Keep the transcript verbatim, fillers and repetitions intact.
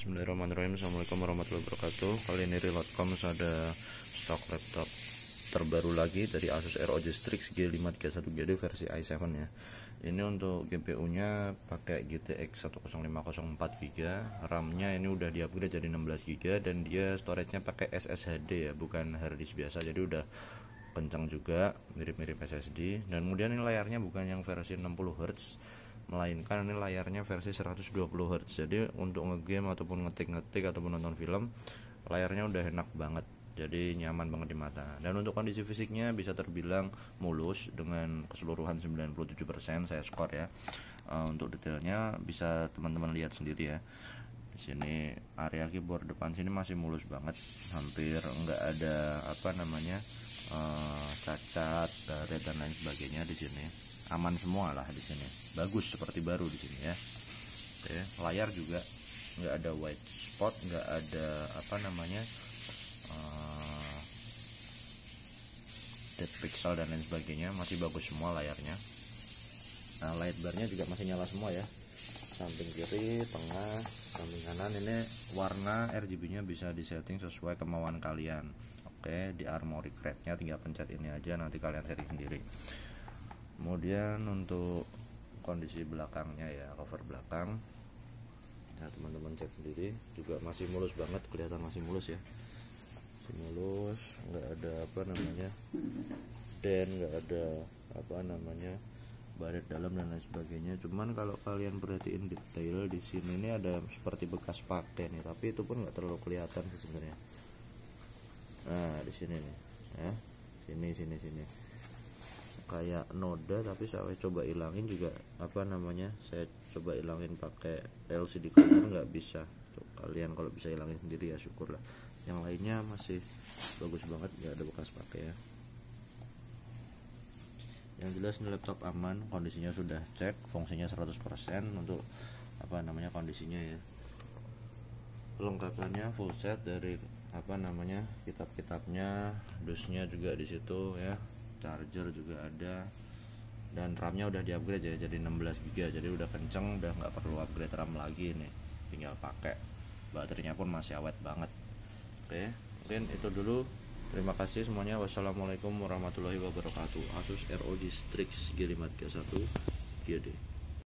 Bismillahirrahmanirrahim. Assalamualaikum warahmatullahi wabarakatuh. Kali ini real dot com ada stok laptop terbaru lagi dari Asus R O G Strix G lima tiga satu G D versi i tujuh ya. Ini untuk G P U nya pakai G T X satu nol lima nol empat giga, RAM nya ini udah di-upgrade jadi enam belas giga, dan dia storage nya pakai S S H D ya, bukan harddisk biasa, jadi udah kencang juga, mirip-mirip S S D. Dan kemudian ini layarnya bukan yang versi enam puluh hertz, melainkan ini layarnya versi seratus dua puluh hertz. Jadi untuk ngegame ataupun ngetik-ngetik ataupun nonton film, layarnya udah enak banget, jadi nyaman banget di mata. Dan untuk kondisi fisiknya bisa terbilang mulus dengan keseluruhan sembilan puluh tujuh persen saya skor ya. Uh, untuk detailnya bisa teman-teman lihat sendiri ya. Di sini area keyboard depan sini masih mulus banget, hampir enggak ada apa namanya uh, cacat, karet dan lain sebagainya. Di sini aman semua lah, di sini bagus seperti baru di sini ya. Oke, layar juga nggak ada white spot, nggak ada apa namanya uh, dead pixel dan lain sebagainya, masih bagus semua layarnya. Nah, light barnya juga masih nyala semua ya, samping kiri, tengah, samping kanan. Ini warna R G B nya bisa disetting sesuai kemauan kalian. Oke, di armory crate nya tinggal pencet ini aja, nanti kalian setting sendiri. Kemudian untuk kondisi belakangnya ya, cover belakang, nah teman-teman cek sendiri, juga masih mulus banget, kelihatan masih mulus ya, masih mulus, nggak ada apa namanya den, nggak ada apa namanya baret dalam dan lain sebagainya. Cuman kalau kalian perhatiin detail di sini ini ada seperti bekas pakai nih, tapi itu pun nggak terlalu kelihatan sih sebenarnya. Nah di sini nih ya, sini sini sini kayak noda, tapi saya coba ilangin juga apa namanya saya coba ilangin pakai L C D cleaner, nggak bisa. Tuh, kalian kalau bisa ilangin sendiri ya syukurlah. Yang lainnya masih bagus banget, nggak ada bekas pakai ya. Yang jelas ini laptop aman, kondisinya sudah cek, fungsinya seratus persen untuk apa namanya kondisinya ya. Pelengkapannya full set dari apa namanya kitab-kitabnya, dusnya juga di situ ya, charger juga ada, dan RAM-nya udah di-upgrade ya jadi enam belas giga, jadi udah kenceng, udah nggak perlu upgrade RAM lagi nih, tinggal pakai. Baterainya pun masih awet banget. Oke, mungkin itu dulu. Terima kasih semuanya. Wassalamualaikum warahmatullahi wabarakatuh. Asus R O G Strix G lima tiga satu G D.